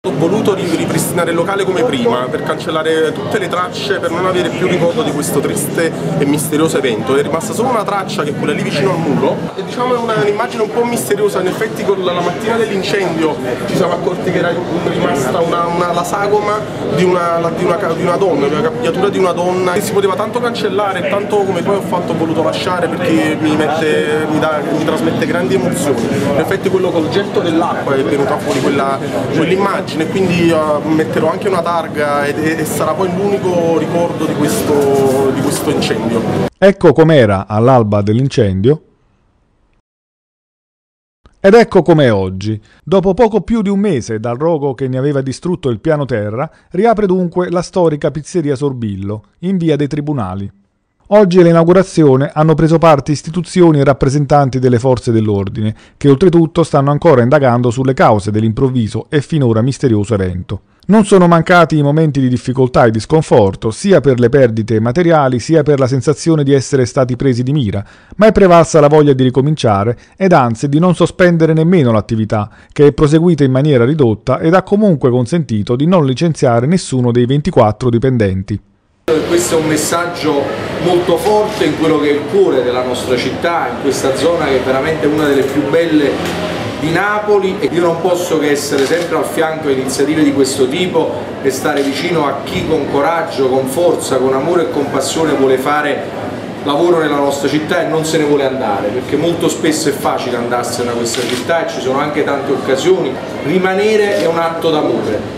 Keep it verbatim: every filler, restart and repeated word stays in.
Ho voluto ripristinare il locale come prima, per cancellare tutte le tracce, per non avere più ricordo di questo triste e misterioso evento. È rimasta solo una traccia, che è quella lì vicino al muro, e diciamo è un'immagine un po' misteriosa. In effetti con la, la mattina dell'incendio ci siamo accorti che era rimasta una, una, la sagoma di una, di, una, di una donna, una capigliatura di una donna, che si poteva tanto cancellare, tanto come poi ho fatto ho voluto lasciare, perché mi, mette, mi, dà, mi trasmette grandi emozioni. In effetti quello col getto dell'acqua è venuta fuori quella, quell'immagine, e quindi uh, metterò anche una targa ed, e sarà poi l'unico ricordo di questo, di questo incendio. Ecco com'era all'alba dell'incendio ed ecco com'è oggi. Dopo poco più di un mese dal rogo che ne aveva distrutto il piano terra, riapre dunque la storica pizzeria Sorbillo, in via dei Tribunali. Oggi all'inaugurazione hanno preso parte istituzioni e rappresentanti delle forze dell'ordine, che oltretutto stanno ancora indagando sulle cause dell'improvviso e finora misterioso evento. Non sono mancati i momenti di difficoltà e di sconforto, sia per le perdite materiali, sia per la sensazione di essere stati presi di mira, ma è prevalsa la voglia di ricominciare ed anzi di non sospendere nemmeno l'attività, che è proseguita in maniera ridotta ed ha comunque consentito di non licenziare nessuno dei ventiquattro dipendenti. Questo è un messaggio molto forte in quello che è il cuore della nostra città, in questa zona che è veramente una delle più belle di Napoli, e io non posso che essere sempre al fianco di iniziative di questo tipo e stare vicino a chi con coraggio, con forza, con amore e con passione vuole fare lavoro nella nostra città e non se ne vuole andare, perché molto spesso è facile andarsene da questa città e ci sono anche tante occasioni. Rimanere è un atto d'amore.